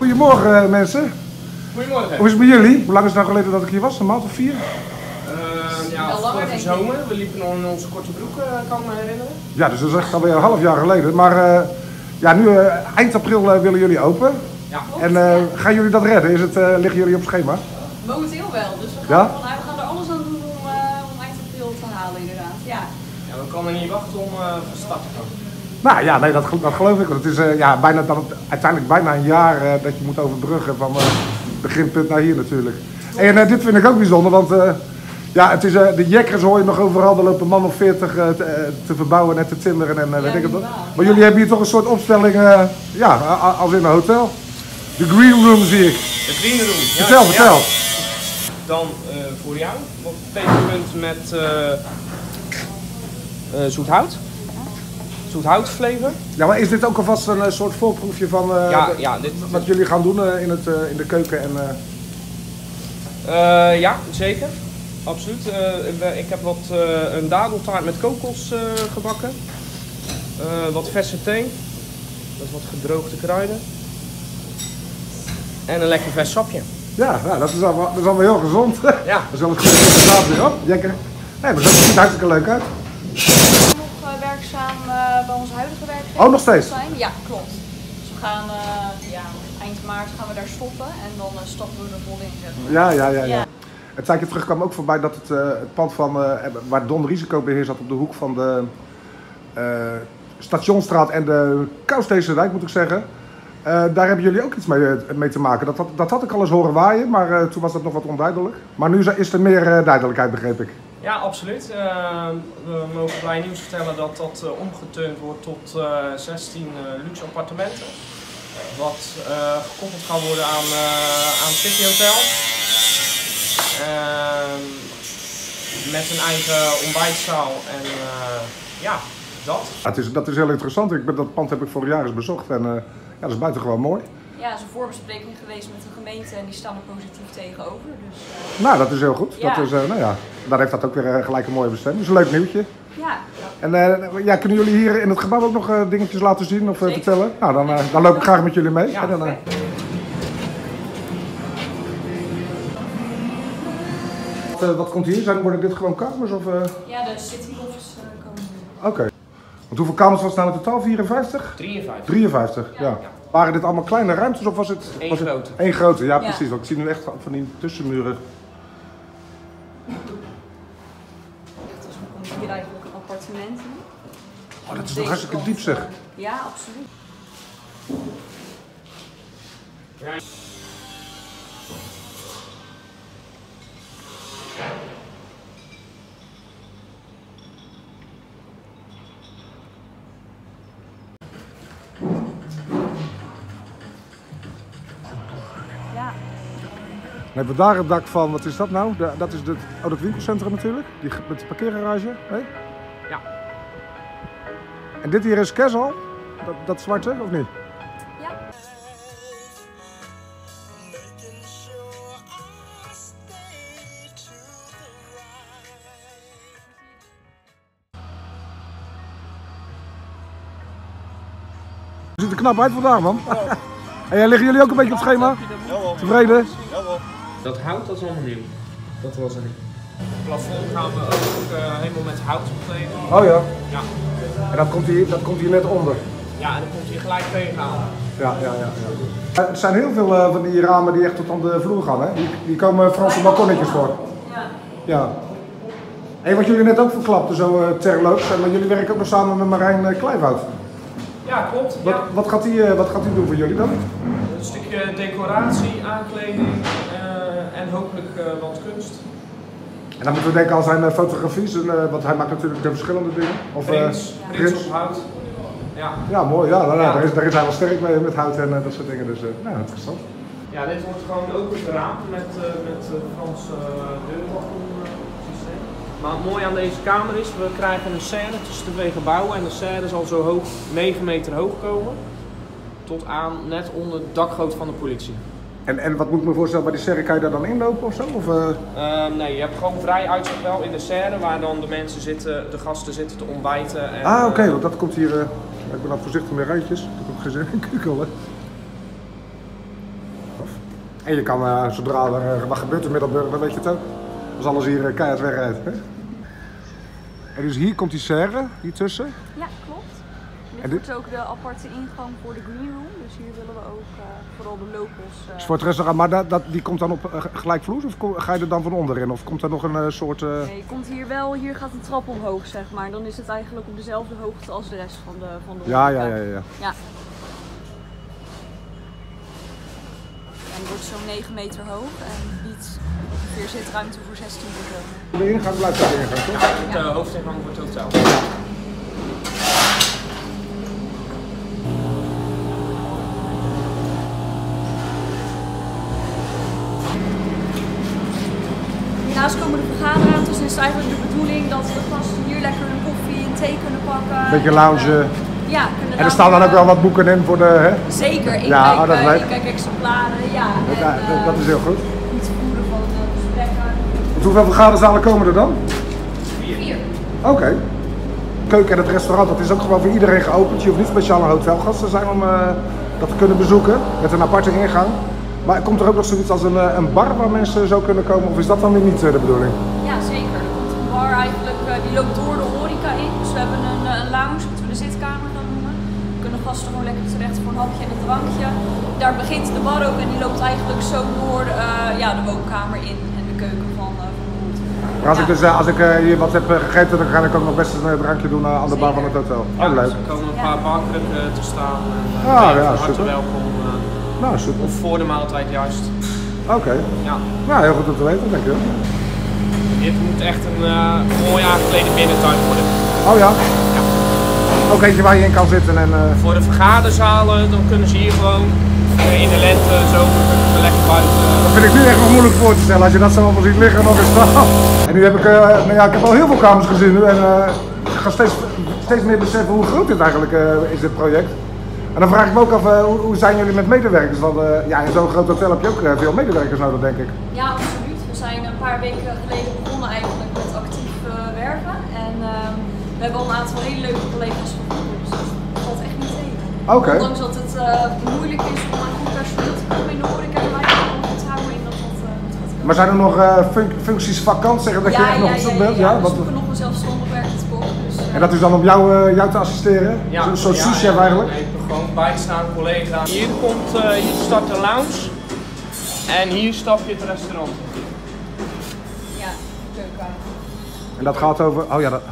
goedemorgen mensen. Goedemorgen. Hoe is het met jullie? Hoe lang is het nou geleden dat ik hier was? Een maand of 4? Ja, vorige zomer. We liepen nog in onze korte broek, kan ik me herinneren. Ja, dus dat is echt alweer een half jaar geleden. Maar ja, nu eind april willen jullie open. Ja. En gaan jullie dat redden? Liggen jullie op schema? Momenteel wel, dus we gaan er alles aan doen om eind april te halen inderdaad. Ja. Ja, we kunnen niet wachten om van start te gaan. Nou ja, nee, dat geloof ik. Want het is uiteindelijk bijna een jaar dat je moet overbruggen van beginpunt naar hier natuurlijk. En dit vind ik ook bijzonder, want ja, het is, de jekkers hoor je nog overal. Er lopen man of 40 te verbouwen en te timmeren en weet ik het wat. Maar jullie hebben hier toch een soort opstelling, ja, als in een hotel. De green room zie ik. De green room. Ja, vertel. Ja. Dan voor jou, wat pepermunt met zoet hout. Zoet houtflavor. Ja, maar is dit ook alvast een soort voorproefje van wat jullie gaan doen in de keuken? En, ja, zeker. Absoluut. Ik heb een dadeltaart met kokos gebakken. Wat verse thee. Met wat gedroogde kruiden. En een lekker vers sapje. Ja, nou, dat is allemaal heel gezond. Ja. Dat is wel een goede presentatie hoor. Lekker. Nee, maar dat ziet er hartstikke leuk uit. Nog werkzaam bij onze huidige werkgever. Oh, nog steeds? Ja, klopt. Dus we gaan eind maart gaan we daar stoppen en dan stappen we er vol in. Zeg maar. Ja. Het tijdje terug kwam ook voorbij dat het pand van waar Don Risicobeheer zat op de hoek van de Stationsstraat en de Kousteesewijk, moet ik zeggen. Daar hebben jullie ook iets mee te maken. Dat had ik al eens horen waaien, maar toen was dat nog wat onduidelijk. Maar nu is er meer duidelijkheid, begreep ik. Ja, absoluut. We mogen blij nieuws vertellen dat dat omgeturnd wordt tot 16 luxe appartementen. Wat gekoppeld gaat worden aan het City Hotel. Met een eigen ontbijtzaal en ja, dat. Dat is heel interessant. Dat pand heb ik vorig jaar eens bezocht en ja, dat is buitengewoon mooi. Ja, er is een voorbespreking geweest met de gemeente en die staan er positief tegenover. Dus, nou, dat is heel goed. Ja. Dat is, nou ja, daar heeft dat ook weer gelijk een mooie bestemming. Dat is een leuk nieuwtje. ja. En ja, kunnen jullie hier in het gebouw ook nog dingetjes laten zien of vertellen? Nou, dan loop ik graag met jullie mee. Ja, en dan, wat komt hier? Worden dit gewoon kamers? Of, Ja, de city office komen nu. Oké. Want hoeveel kamers was het nou in totaal? 54? 53. 53, ja. Waren dit allemaal kleine ruimtes of was het... Eén grote. Eén grote, ja precies. Want ik zie nu echt van die tussenmuren. Dus we komen hier eigenlijk een appartement in. Oh, dat is nog hartstikke diep zeg. Ja, absoluut. Ja. Ja. Dan hebben we daar het dak van, wat is dat nou? Dat is dat winkelcentrum natuurlijk, met de parkeergarage. Nee? Ja. En dit hier is Kessel, dat zwarte, of niet? Ja. Je ziet er knap uit vandaag, man. En liggen jullie ook een beetje op schema? Tevreden? Dat hout, dat is allemaal nieuw. Dat was er niet. Het plafond gaan we ook helemaal met hout bekleden. Oh ja. Ja. En dat komt hier net onder? Ja, en dan komt hij gelijk tegenaan. Ja. Er zijn heel veel van die ramen die echt tot aan de vloer gaan, hè? Die komen Franse balkonnetjes voor. Ja. En wat jullie net ook verklapten, zo terloops, maar jullie werken ook nog samen met Marijn Kleijvoud. Ja, klopt. Wat gaat die doen voor jullie dan? Een stukje decoratie, aankleding en hopelijk wat kunst. En dan moeten we denken aan zijn fotografies, want hij maakt natuurlijk de verschillende dingen. Of, Prins op hout. Ja. Ja, mooi. Ja, daar is hij wel sterk mee met hout en dat soort dingen. Dus nou, interessant. Ja, dit wordt gewoon ook het raam met Frans deurbalkon systeem. Maar het mooie aan deze kamer is, we krijgen een serre tussen de twee gebouwen en de serre zal zo hoog, 9 meter hoog komen. Tot aan net onder de dakgoot van de politie. En wat moet ik me voorstellen, bij die serre kan je daar dan inlopen of zo? Of, nee, je hebt gewoon vrij uitzicht wel in de serre waar dan de mensen zitten, de gasten zitten te ontbijten. En, oké, want dat komt hier, ik ben al voorzichtig met rijtjes, ik heb ook geen zin in kukelen. En je kan, zodra er wat gebeurt in Middelburg, dan weet je het ook. Als alles hier keihard wegrijdt. Hè? En dus hier komt die serre, hier tussen. Ja, klopt. En dit wordt ook de aparte ingang voor de green room. Dus hier willen we ook vooral de locals... Dus voor het restaurant, maar die komt dan op gelijkvloers of ga je er dan van onderin? Of komt er nog een soort... Nee, je komt hier wel, hier gaat een trap omhoog zeg maar. Dan is het eigenlijk op dezelfde hoogte als de rest van de ja. Ja. En het wordt zo'n 9 meter hoog en biedt ongeveer zitruimte voor 16 personen. De ingang blijft ook de ingang, toch? De hoofdingang voor het hotel. Hiernaast komen de vergaderruimtes, dus is het eigenlijk de bedoeling dat de gasten hier lekker een koffie en thee kunnen pakken. Beetje loungen. Ja, en er staan dan ook wel wat boeken in voor de... Hè? Zeker, ik kijk exemplaren, ja. Dat is heel goed. Iets voeren van gesprekken. Hoeveel vergaderzalen komen er dan? 4. Oké. Keuken en het restaurant, dat is ook gewoon voor iedereen geopend. Je hoeft niet speciaal een hotelgast te zijn om dat te kunnen bezoeken. Met een aparte ingang. Maar komt er ook nog zoiets als een bar waar mensen zo kunnen komen? Of is dat dan weer niet de bedoeling? Ja, zeker. Er komt een bar eigenlijk, die loopt door de horeca in. Dus we hebben een lounge, wat we de zitkamer gaan noemen. Dan kunnen gasten gewoon lekker terecht voor een hapje en een drankje. Daar begint de bar ook en die loopt eigenlijk zo door de woonkamer in en de keuken van de hoed. Maar als ik hier wat heb gegeten, dan ga ik ook nog best een drankje doen aan de bar van het hotel. Ja, leuk. er komen een paar bankrukken te staan. Super. Welkom. Nou, super. Of voor de maaltijd juist. Oké. Ja. Nou, heel goed om te weten, dankjewel. Dit moet echt een mooi aangeklede binnentuin worden. Oh ja? Ja. Ook eentje waar je in kan zitten en... Voor de vergaderzalen, dan kunnen ze hier gewoon in de lente, zomer, kunnen we lekker buiten. Dat vind ik nu echt nog moeilijk voor te stellen, als je dat zo allemaal ziet liggen nog eens staan. En nu heb ik, ik heb al heel veel kamers gezien nu en ik ga steeds meer beseffen hoe groot dit eigenlijk is, dit project. En dan vraag ik me ook af, hoe zijn jullie met medewerkers? Want in zo'n groot hotel heb je ook veel medewerkers nodig, denk ik. Ja, absoluut. We zijn een paar weken geleden begonnen eigenlijk met actief werven. En we hebben al een aantal hele leuke collega's gevonden, dus dat valt echt niet tegen. Oké. Ondanks dat het moeilijk is om aan goed personeel te komen in de horeca, wij gaan goed houden in dat wat Maar zijn er nog functies vakant, zeggen dat je echt nog op zoek bent? Ja, we zoeken nog een zelfstandig werkend kok. Dus, en dat is dan om jou te assisteren? Ja. Zo'n souschef eigenlijk? Nee, gewoon bijstaan, collega. Hier start de lounge en hier stap je het restaurant. Ja, keukenkamer. En dat gaat over,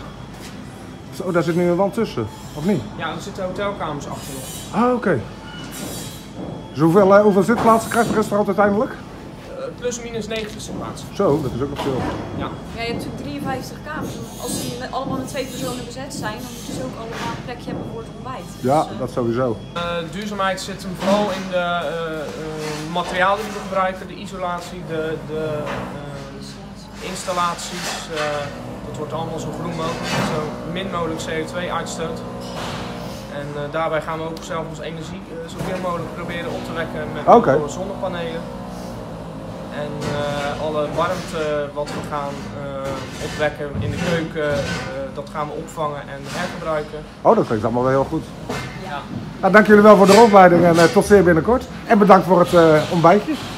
zo, daar zit nu een wand tussen, of niet? Ja, er zitten hotelkamers achter nog. Ah, oké. Dus hoeveel zitplaatsen krijgt het restaurant uiteindelijk? Plus minus 90 zitplaatsen. Zo, dat is ook nog veel. Ja. Ja, je hebt natuurlijk 53 kamers. Als die allemaal met 2 personen bezet zijn, dan moeten ze ook allemaal een plekje hebben voor het ontbijt. Ja, dus, dat sowieso. Duurzaamheid zit hem vooral in de materialen die we gebruiken, de isolatie, de installaties. Dat wordt allemaal zo groen mogelijk, zo min mogelijk CO2 uitstoot. En daarbij gaan we ook zelf onze energie zoveel mogelijk proberen op te wekken met zonnepanelen. En alle warmte wat we gaan opwekken in de keuken, dat gaan we opvangen en hergebruiken. Oh, dat klinkt allemaal wel heel goed. Ja. Nou, dank jullie wel voor de rondleiding en tot zeer binnenkort. En bedankt voor het ontbijtje.